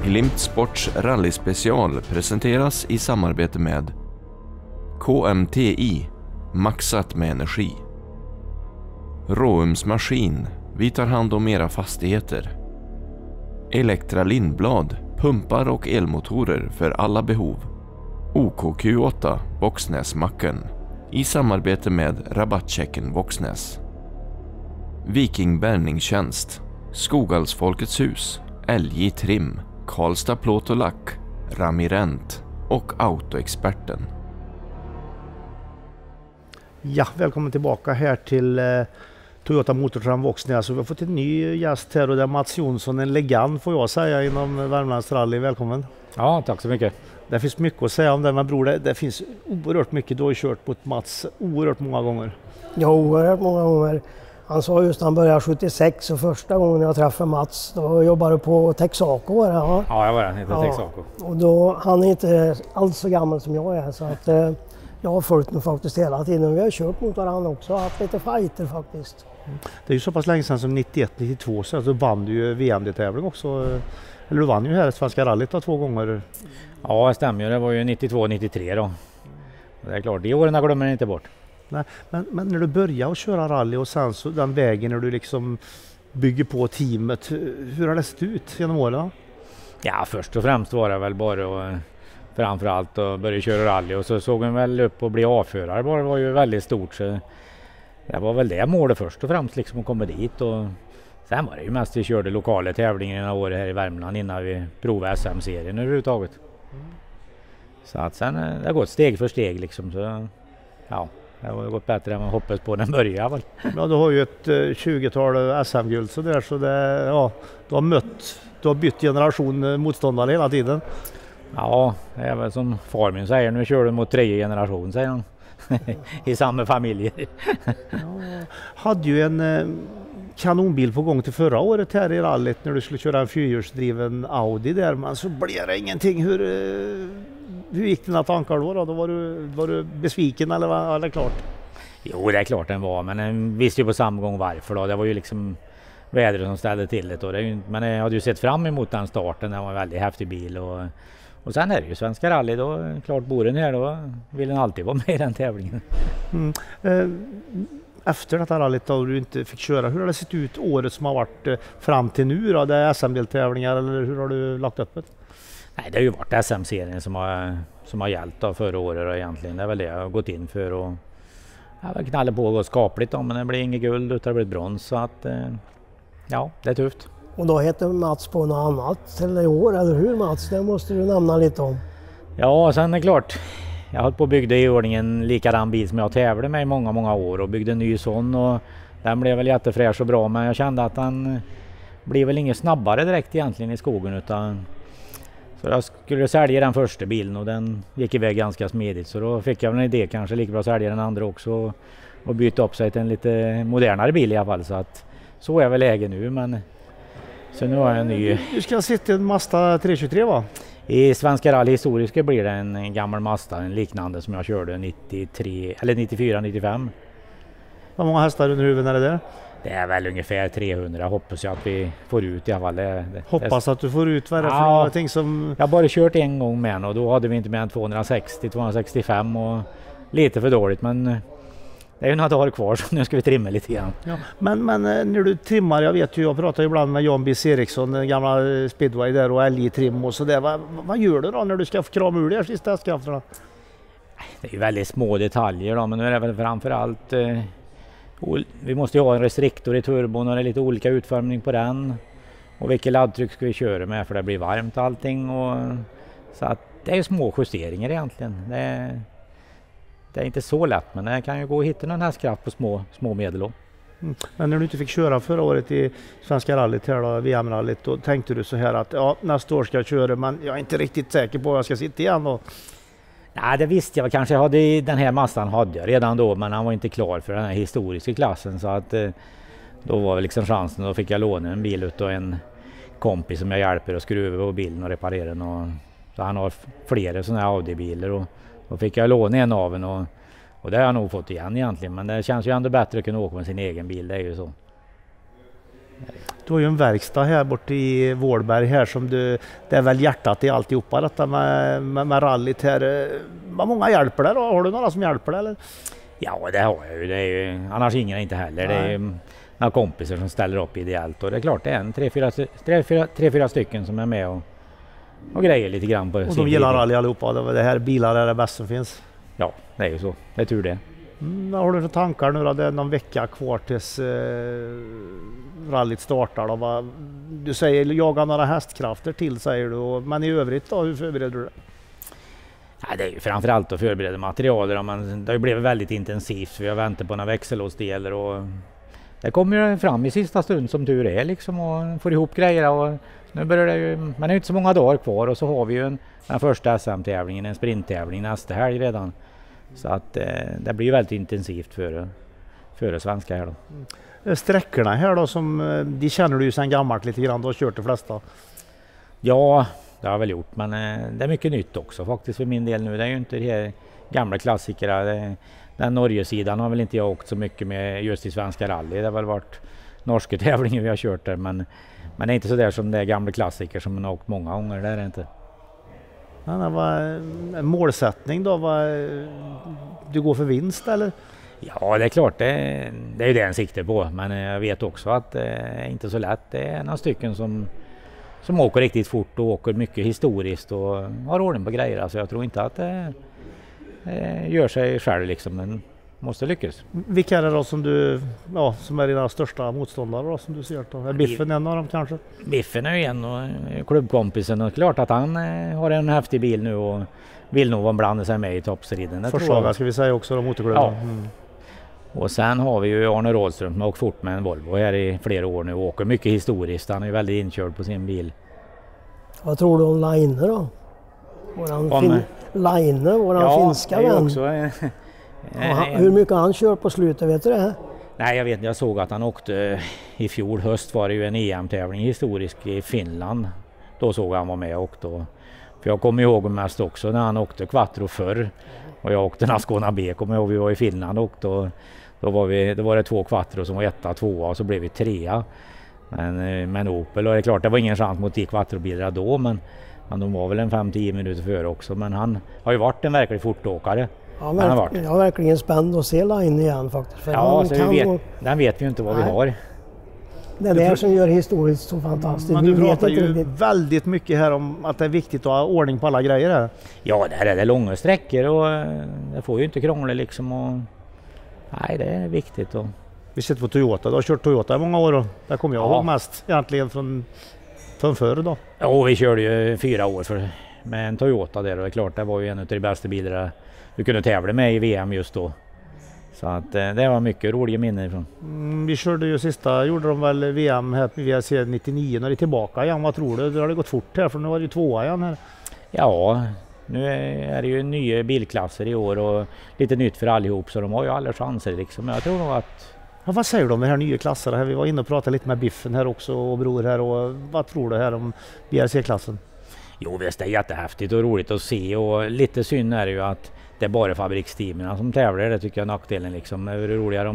Glimt Sports rallyspecial presenteras i samarbete med KMTI, maxat med energi. Råums maskin, vi tar hand om era fastigheter. Elektra Lindblad, pumpar och elmotorer för alla behov. OKQ8, Boxnäsmacken, i samarbete med Rabattchecken Boxnäs. Viking Bärningstjänst, Skogalsfolkets hus, LJ Trim, Karlstad Plåt och Lack, Ramirent och Autoexperten. Ja, välkommen tillbaka här till Toyota Motortram Boxnäs. Vi har fått en ny gäst här och det är Mats Jonsson, en legend får jag säga inom Värmlands rally. Välkommen. Ja, tack så mycket. Det finns mycket att säga om det, men bror, det finns oerhört mycket. Du har kört mot Mats oerhört många gånger. Ja, oerhört många gånger. Han sa just att han började 76 och första gången jag träffade Mats, då jobbade du på Texaco var det, ja? Ja, jag var det, heter Texaco. Och då, han är inte alls så gammal som jag är, så att jag har följt mig faktiskt hela tiden. Vi har kört mot varandra också, haft lite fighter faktiskt. Det är ju så pass länge sedan som 91-92 så vann du ju VM-tävling också. Eller du vann ju här Svenska rallyt 2 gånger. Ja, det stämmer ju. Det var ju 92-93 då. Det är klart, de åren glömmer jag inte bort. Nej, men när du började att köra rally och sen så den vägen när du liksom bygger på teamet, hur har det sett ut genom åren? Ja, först och främst var det väl bara att framförallt att börja köra rally och så såg han väl upp och bli avförare. Det var ju väldigt stort, så det var väl det målet först och främst liksom att komma dit. Och sen var det ju mest vi körde lokala tävlingar några år här i Värmland innan vi provade SM-serien överhuvudtaget. Så att sen det har gått steg för steg liksom, så ja. Det har gått bättre än man hoppades på den början. Ja, du har ju ett 20-tal SM-guld så där, så det, ja, du har bytt generation motståndare hela tiden. Ja, det är väl som far min säger, nu kör du mot 3 generation, säger han. I samma familjer. Ja, hade ju en kanonbil på gång till förra året här i rallyt när du skulle köra en 4-hjulsdriven Audi där, men så blev det ingenting. Hur gick dina tankar då? Då var du besviken eller var det klart? Jo, det är klart den var, men den visste ju på samma gång varför då. Det var ju liksom vädret som ställde till det. Men jag hade ju sett fram emot den starten, det var en väldigt häftig bil. Och sen är det ju Svenska rally, då klart bor den här, då vill den alltid vara med i den tävlingen. Efter detta rallyt då du inte fick köra, hur har det sett ut året som har varit fram till nu då? Det är SM-deltävlingar eller hur har du lagt upp det? Nej, det har ju varit SM-serien som har gällt då förra året och egentligen. Det är väl det jag har gått in för och jag har knallat på och gått skapligt då, men det blir inget guld utan det blir brons, så att ja, det är tufft. Och då heter Mats på något annat till i år, eller hur Mats? Det måste du nämna lite om. Ja, sen är det klart. Jag har hållit på och byggde i ordning en likadan bil som jag tävlade med i många år och byggde en ny sån och den blev väl jättefräsch och bra, men jag kände att den blir väl inget snabbare direkt egentligen i skogen, utan så jag skulle sälja den första bilen och den gick iväg ganska smidigt, så då fick jag väl en idé, kanske lika bra att sälja den andra också och byta upp sig till en lite modernare bil i alla fall, så att så är väl läge nu, men så nu har jag en ny. Du ska sitta en Mazda 323 va? I Svenska rally historiska blir det en gammal Mazda, en liknande som jag körde 93 eller 94-95. Hur många hästar under huvudet är det där? Det är väl ungefär 300, hoppas jag att vi får ut i alla fall. Hoppas att du får ut, vad är det för någonting som... Jag har bara kört en gång med och då hade vi inte mer än 260-265 och lite för dåligt, men det är ju några dagar kvar så nu ska vi trimma lite grann. Ja. Men när du trimmar, jag vet ju, jag pratar ibland med Jan B. Eriksson, den gamla speedway där och LJ-trim och sådär. Vad gör du då när du ska krama ur de här sista hästkrafterna? Det är ju väldigt små detaljer då, men nu är det väl framförallt vi måste ju ha en restriktor i turbon och det är lite olika utformning på den. Och vilket laddtryck ska vi köra med för det blir varmt allting. Så att det är ju små justeringar egentligen. Det är inte så lätt, men det kan ju gå att hitta någon hästkraft på små medel då. Men när du inte fick köra förra året i Svenska rallyt här då, VM-rallyt, då tänkte du så här att ja, nästa år ska jag köra, men jag är inte riktigt säker på att jag ska sitta igen då. Nej, det visste jag kanske. Den här Mazdan hade jag redan då, men han var inte klar för den här historiska klassen, så att då var väl liksom chansen. Då fick jag låna en bil utav en kompis som jag hjälper att skruva på bilen och reparera den. Så han har flera sådana här Audi-bilar och då fick jag låna en av den och det har jag nog fått igen egentligen. Men det känns ju ändå bättre att kunna åka med sin egen bil, det är ju så. Du har ju en verkstad här borta i Vålberg här som det är väl hjärtat i alltihopa detta med rallyt här. Vad många hjälper det då? Har du några som hjälper det eller? Ja, det har jag ju. Det är ju annars ingen inte heller. Nej. Det är några kompisar som ställer upp ideellt och det är klart det är tre, fyra stycken som är med och grejer lite grann på. Och de gillar rally allihopa. Det här bilar är det bästa som finns. Ja, det är ju så. Det är tur det. Vad har du för tankar nu då? Det är någon vecka kvar tills rallyt startar då. Du säger jaga några hästkrafter till säger du. Men i övrigt då, hur förbereder du det? Ja, det är ju framförallt att förbereda materialer. Det har ju blivit väldigt intensivt. Vi har väntat på några växellåsdelar och det kommer ju fram i sista stund som tur är liksom och får ihop grejer. Och nu börjar det ju, men det är inte så många dagar kvar och så har vi ju den första SM-tävlingen, en sprinttävling nästa helg redan. Så att det blir ju väldigt intensivt före svenska här då. Sträckorna här då, de känner du ju sedan gammalt lite grann, du har kört de flesta. Ja, det har jag väl gjort, men det är mycket nytt också faktiskt för min del nu. Det är ju inte de här gamla klassikerna. Den Norge-sidan har väl inte jag åkt så mycket med just i svenska rally. Det har väl varit norska tävlingar vi har kört där, men det är inte så där som det är gamla klassiker som man har åkt många gånger, det är det inte. Ja, vad målsättning då? Du går för vinst eller? Ja, det är klart, det är ju det en siktar på, men jag vet också att det är inte så lätt. Det är några stycken som åker riktigt fort och åker mycket historiskt och har ordning på grejer. Alltså jag tror inte att det gör sig själv liksom, men måste lyckas. Vilka är det då som är dina största motståndare då, som du ser då? Är Biffen en av dem kanske? Biffen är ju en och klubbkompisen och klart att han har en häftig bil nu och vill nog blanda sig med i toppstriden. Förslaga ska vi säga också, motorklubben. Ja. Och sen har vi ju Arne Rådström som har åkt fort med en Volvo här i flera år nu och åker mycket historiskt. Han är väldigt inkörd på sin bil. Vad tror du om Laine då? Våran finska vän. Också, hur mycket han kör på slutet, vet du det? Nej, jag vet inte. Jag såg att han åkte i fjol höst var det ju en EM-tävling historisk i Finland. Då såg han var med och åkte. För jag kommer ihåg mest också när han åkte Quattro förr. Och jag åkte Ascona B, kommer ihåg vi var i Finland och då var det 2 Quattro som var 1, 2 och så blev vi 3. Men Opel, och det är klart det var ingen chans mot de Quattro-bilar då, men de var väl en 5-10 minuter före också. Men han har ju varit en verklig fortåkare. Ja, jag är verkligen spänd att se Laine igen faktiskt. För ja, så den vet vi ju inte vad vi har. Det är det som gör historiskt så fantastiskt. Men du pratar ju väldigt mycket här om att det är viktigt att ha ordning på alla grejer här. Ja, det är långa sträckor och det får ju inte krångla liksom. Nej, det är viktigt. Vi sitter på Toyota. Du har kört Toyota i många år och där kommer jag ihåg mest egentligen från förr då. Ja, vi körde ju 4 år med en Toyota där och det är klart det var ju en av de bästa bilarna vi kunde tävla med i VM just då. Så att det var mycket roliga minnen ifrån. Vi körde ju gjorde de väl VM här på VRC 99 när det är tillbaka igen. Vad tror du? Det har gått fort här för nu var det ju 2 igen här. Ja, nu är det ju nya bilklasser i år och lite nytt för allihop så de har ju alla chanser liksom. Jag tror nog att... Ja, vad säger du om de här nya klasserna? Vi var inne och pratade lite med Biffen här också och Bror här och vad tror du här om VRC-klassen? Jo, visst, det är jättehäftigt och roligt att se och lite synd är det ju att det är bara fabriksteamen som tävlar, det tycker jag är nackdelen liksom. Det är roligare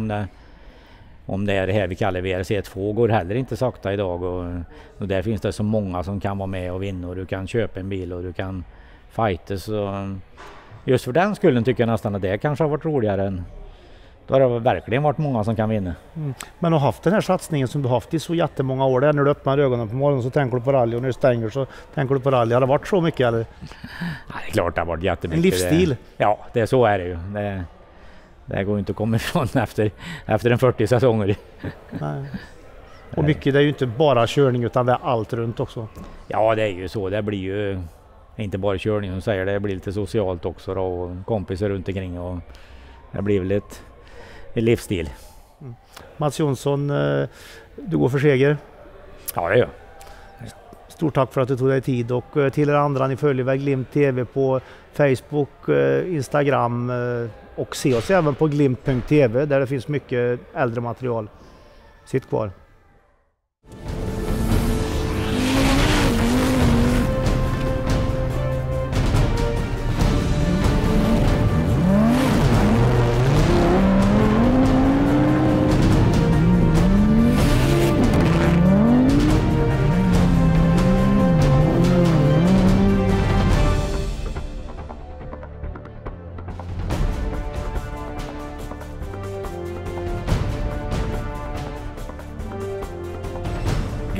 om det är det här vi kallar VRC2 går heller inte sakta idag och där finns det så många som kan vara med och vinna och du kan köpa en bil och du kan fightas och just för den skullen tycker jag nästan att det kanske har varit roligare än då har det verkligen varit många som kan vinna. Men att ha haft den här satsningen som du haft i så jättemånga år där när du öppnar ögonen på morgonen så tänker du på rally och när du stänger så tänker du på rally. Har det varit så mycket eller? Ja, det är klart det har varit jättemycket. En livsstil? Ja, så är det ju. Det går inte att komma ifrån efter en 40 säsonger. Nej. Och mycket det är ju inte bara körning utan det är allt runt också. Ja, det är ju så. Det blir ju inte bara körning som säger det blir lite socialt också då, och kompisar runt omkring och det blir väl ett livsstil. Mats Jonsson, du går för seger. Ja, det gör. Stort tack för att du tog dig tid och till er andra, ni följer väl Glimt TV på Facebook, Instagram och se oss även på glimt.tv där det finns mycket äldre material. Sitt kvar.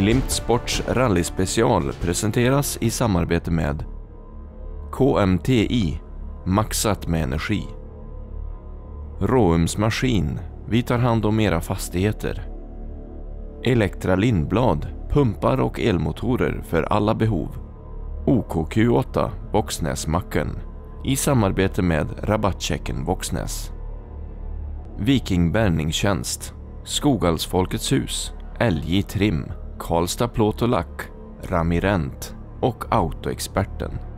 Glimt Sports rallyspecial presenteras i samarbete med KMTI, maxat med energi. Råums Maskin, vi tar hand om era fastigheter. Elektra Lindblad, pumpar och elmotorer för alla behov. OKQ8, Boxnäsmacken, i samarbete med Rabattchecken Boxnäs. Viking Bärningstjänst, Skogalsfolkets hus, LJ Trim, Karlstad Plåt och Lack, Ramirent och Autoexperten.